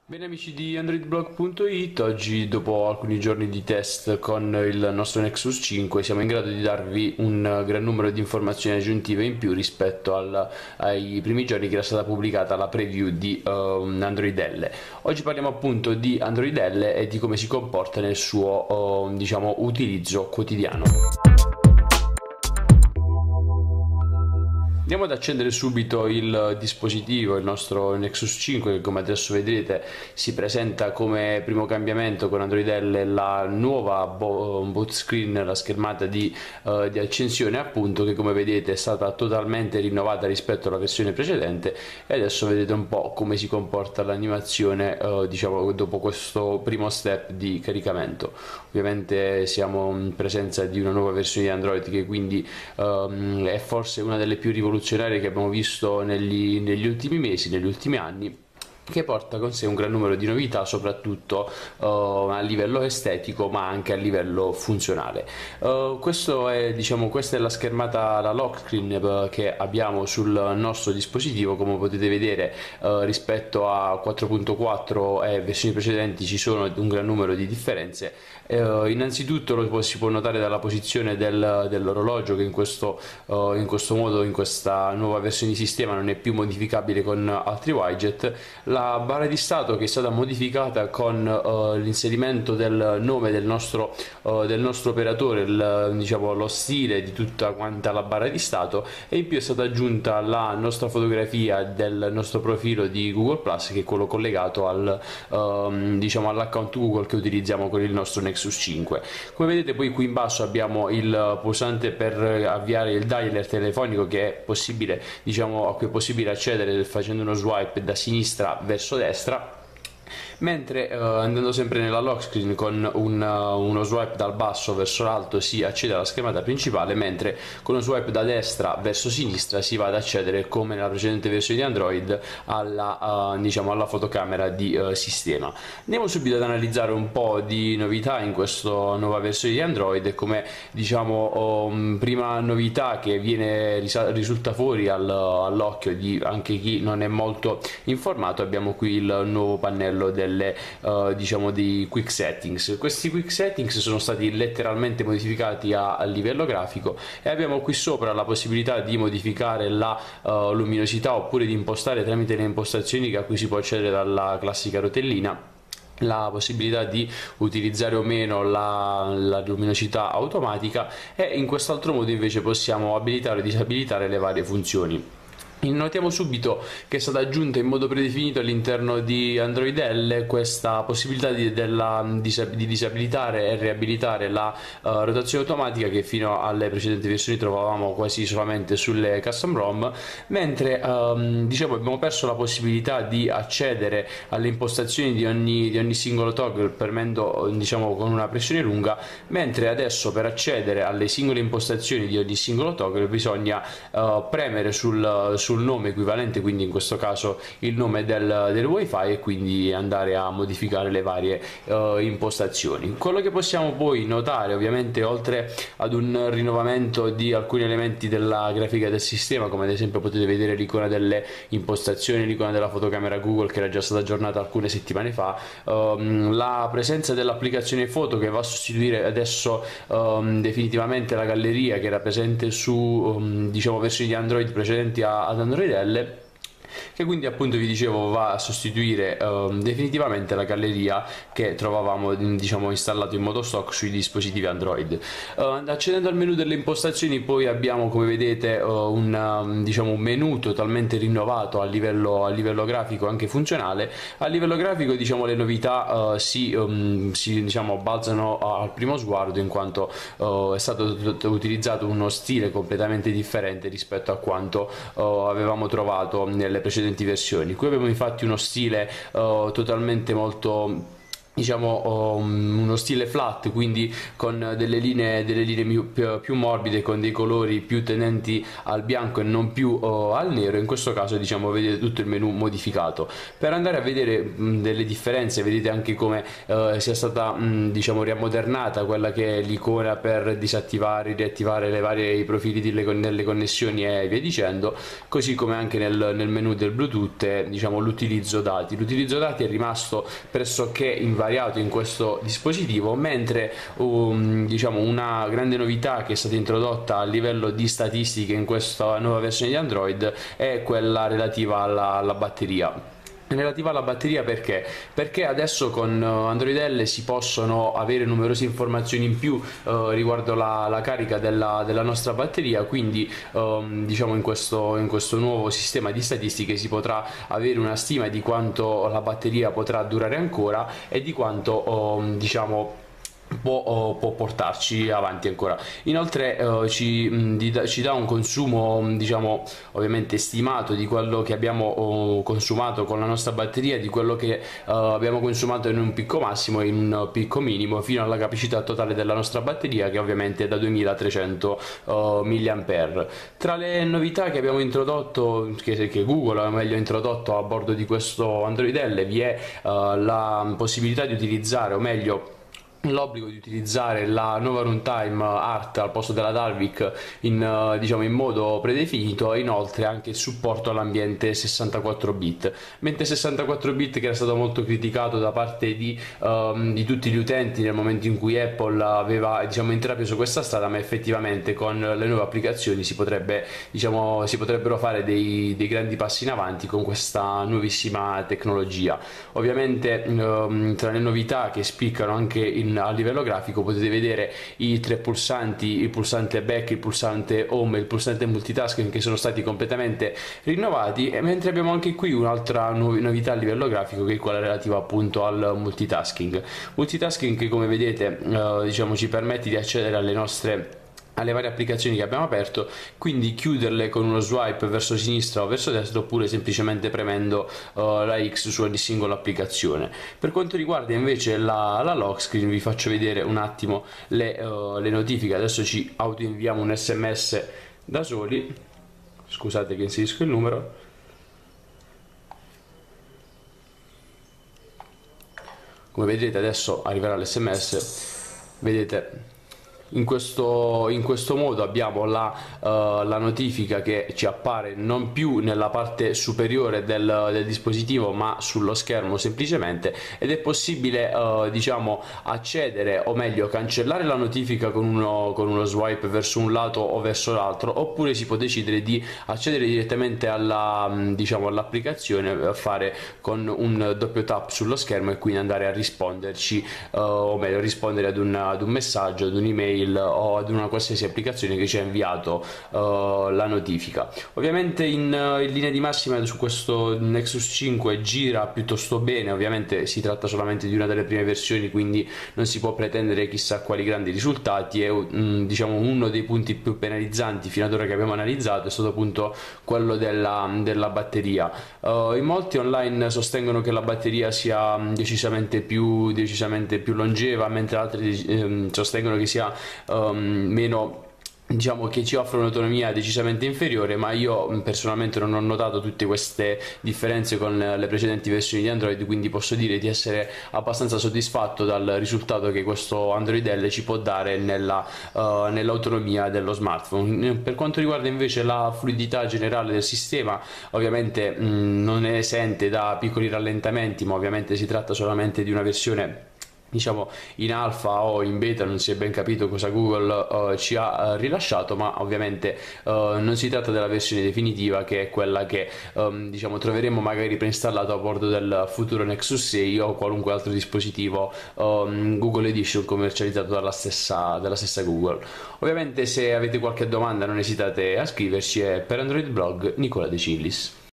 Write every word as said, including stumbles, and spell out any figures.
Bene amici di androidblog punto it, oggi dopo alcuni giorni di test con il nostro Nexus cinque siamo in grado di darvi un gran numero di informazioni aggiuntive in più rispetto al, ai primi giorni che era stata pubblicata la preview di uh, Android L. Oggi parliamo appunto di Android L e di come si comporta nel suo uh, diciamo, utilizzo quotidiano. Andiamo ad accendere subito il dispositivo, il nostro Nexus cinque, che come adesso vedrete si presenta come primo cambiamento con Android L la nuova boot screen, la schermata di, uh, di accensione appunto, che come vedete è stata totalmente rinnovata rispetto alla versione precedente, e adesso vedete un po' come si comporta l'animazione uh, diciamo dopo questo primo step di caricamento. Ovviamente siamo in presenza di una nuova versione di Android che quindi um, è forse una delle più rivoluzionarie che abbiamo visto negli, negli ultimi mesi, negli ultimi anni, che porta con sé un gran numero di novità, soprattutto uh, a livello estetico ma anche a livello funzionale. Uh, questo è, diciamo, questa è la schermata, la lock screen uh, che abbiamo sul nostro dispositivo. Come potete vedere, uh, rispetto a quattro punto quattro e versioni precedenti ci sono un gran numero di differenze. Uh, innanzitutto lo si può notare dalla posizione del, dell'orologio, che in questo, uh, in questo modo, in questa nuova versione di sistema, non è più modificabile con altri widget. La barra di stato, che è stata modificata con uh, l'inserimento del nome del nostro, uh, del nostro operatore, il, diciamo, lo stile di tutta quanta la barra di stato, e in più è stata aggiunta la nostra fotografia del nostro profilo di Google Plus, che è quello collegato al, um, diciamo, all'account Google che utilizziamo con il nostro Nexus cinque. Come vedete poi qui in basso abbiamo il pulsante per avviare il dialer telefonico, che è possibile, diciamo, a cui è possibile accedere facendo uno swipe da sinistra verso destra, mentre uh, andando sempre nella lock screen con un, uh, uno swipe dal basso verso l'alto si accede alla schermata principale, mentre con uno swipe da destra verso sinistra si va ad accedere, come nella precedente versione di Android, alla, uh, diciamo, alla fotocamera di uh, sistema. Andiamo subito ad analizzare un po' di novità in questa nuova versione di Android. Come, diciamo, um, prima novità che viene risulta fuori al, all'occhio di anche chi non è molto informato, abbiamo qui il nuovo pannello del delle, uh, diciamo, di quick settings. Questi quick settings sono stati letteralmente modificati a, a livello grafico, e abbiamo qui sopra la possibilità di modificare la uh, luminosità, oppure di impostare tramite le impostazioni a cui si può accedere dalla classica rotellina la possibilità di utilizzare o meno la, la luminosità automatica, e in quest'altro modo invece possiamo abilitare o disabilitare le varie funzioni. Notiamo subito che è stata aggiunta in modo predefinito all'interno di Android L questa possibilità di, della, di disabilitare e riabilitare la uh, rotazione automatica, che fino alle precedenti versioni trovavamo quasi solamente sulle custom ROM, mentre um, diciamo, abbiamo perso la possibilità di accedere alle impostazioni di ogni, di ogni singolo toggle premendo, diciamo, con una pressione lunga, mentre adesso per accedere alle singole impostazioni di ogni singolo toggle bisogna uh, premere sul, sul nome equivalente, quindi in questo caso il nome del, del wifi, e quindi andare a modificare le varie uh, impostazioni. Quello che possiamo poi notare, ovviamente, oltre ad un rinnovamento di alcuni elementi della grafica del sistema, come ad esempio potete vedere l'icona delle impostazioni, l'icona della fotocamera Google, che era già stata aggiornata alcune settimane fa, um, la presenza dell'applicazione foto, che va a sostituire adesso um, definitivamente la galleria che era presente su um, diciamo, versioni di Android precedenti a, ad Android L, che quindi, appunto, vi dicevo, va a sostituire um, definitivamente la galleria che trovavamo, diciamo, installato in modo stock sui dispositivi Android. Uh, accedendo al menu delle impostazioni, poi abbiamo, come vedete, uh, un, um, diciamo, un menu totalmente rinnovato a livello, a livello grafico, anche funzionale. A livello grafico, diciamo, le novità uh, si, um, si diciamo, balzano al primo sguardo, in quanto uh, è stato utilizzato uno stile completamente differente rispetto a quanto uh, avevamo trovato nelle precedenti versioni. Qui abbiamo infatti uno stile uh, totalmente molto diciamo um, uno stile flat, quindi con delle linee, delle linee più, più, più morbide, con dei colori più tendenti al bianco e non più uh, al nero. In questo caso, diciamo, vedete tutto il menu modificato. Per andare a vedere mh, delle differenze, vedete anche come uh, sia stata mh, diciamo riammodernata quella che è l'icona per disattivare, riattivare le varie i profili delle, delle connessioni e via dicendo, così come anche nel, nel menu del Bluetooth, eh, diciamo l'utilizzo dati. L'utilizzo dati è rimasto pressoché invariato in questo dispositivo, mentre um, diciamo una grande novità che è stata introdotta a livello di statistiche in questa nuova versione di Android è quella relativa alla, alla batteria. Relativa alla batteria, perché? Perché adesso con Android L si possono avere numerose informazioni in più eh, riguardo la, la carica della, della nostra batteria, quindi ehm, diciamo in questo, in questo nuovo sistema di statistiche si potrà avere una stima di quanto la batteria potrà durare ancora e di quanto ehm, diciamo Può, può portarci avanti ancora. Inoltre eh, ci, mh, ci dà un consumo, mh, diciamo ovviamente stimato di quello che abbiamo oh, consumato con la nostra batteria, di quello che eh, abbiamo consumato in un picco massimo e in un picco minimo, fino alla capacità totale della nostra batteria, che ovviamente è da duemilatrecento uh, milliampere. Tra le novità che abbiamo introdotto, che, che Google ha meglio introdotto a bordo di questo Android L, vi è uh, la possibilità di utilizzare, o meglio l'obbligo di utilizzare la nuova runtime Art al posto della Dalvik in, diciamo, in modo predefinito, e inoltre anche il supporto all'ambiente sessantaquattro bit, mentre sessantaquattro bit che era stato molto criticato da parte di, um, di tutti gli utenti nel momento in cui Apple aveva, diciamo, intrapreso questa strada, ma effettivamente con le nuove applicazioni si, potrebbe, diciamo, si potrebbero fare dei, dei grandi passi in avanti con questa nuovissima tecnologia. Ovviamente um, tra le novità che spiccano anche in a livello grafico potete vedere i tre pulsanti, il pulsante back, il pulsante home e il pulsante multitasking, che sono stati completamente rinnovati, e mentre abbiamo anche qui un'altra novità a livello grafico, che è quella relativa appunto al multitasking. Multitasking che, come vedete, eh, diciamo ci permette di accedere alle nostre alle varie applicazioni che abbiamo aperto, quindi chiuderle con uno swipe verso sinistra o verso destra, oppure semplicemente premendo uh, la X su ogni singola applicazione. Per quanto riguarda invece la, la lock screen, vi faccio vedere un attimo le, uh, le notifiche. Adesso ci autoinviamo un sms da soli, scusate che inserisco il numero. Come vedete adesso arriverà l'sms, vedete. In questo, in questo modo abbiamo la, uh, la notifica che ci appare non più nella parte superiore del, del dispositivo, ma sullo schermo semplicemente, ed è possibile uh, diciamo accedere, o meglio cancellare la notifica con uno, con uno swipe verso un lato o verso l'altro, oppure si può decidere di accedere direttamente alla, diciamo, all'applicazione, fare con un doppio tap sullo schermo e quindi andare a risponderci, uh, o meglio rispondere ad, una, ad un messaggio, ad un'email o ad una qualsiasi applicazione che ci ha inviato uh, la notifica. Ovviamente in, uh, in linea di massima su questo Nexus cinque gira piuttosto bene. Ovviamente si tratta solamente di una delle prime versioni, quindi non si può pretendere chissà quali grandi risultati, e um, diciamo uno dei punti più penalizzanti fino ad ora che abbiamo analizzato è stato appunto quello della, della batteria. Uh, in molti online sostengono che la batteria sia decisamente più, decisamente più longeva, mentre altri um, sostengono che sia Um, meno, diciamo che ci offre un'autonomia decisamente inferiore, ma io personalmente non ho notato tutte queste differenze con le precedenti versioni di Android, quindi posso dire di essere abbastanza soddisfatto dal risultato che questo Android L ci può dare nella, uh, nell'autonomia dello smartphone. Per quanto riguarda invece la fluidità generale del sistema, ovviamente mh, non è esente da piccoli rallentamenti, ma ovviamente si tratta solamente di una versione, diciamo, in alfa o in beta, non si è ben capito cosa Google uh, ci ha uh, rilasciato, ma ovviamente uh, non si tratta della versione definitiva, che è quella che um, diciamo troveremo magari preinstallato a bordo del futuro Nexus sei o qualunque altro dispositivo um, Google Edition commercializzato dalla stessa, dalla stessa Google. Ovviamente se avete qualche domanda non esitate a scriverci, e per Android Blog Nicola De Cillis.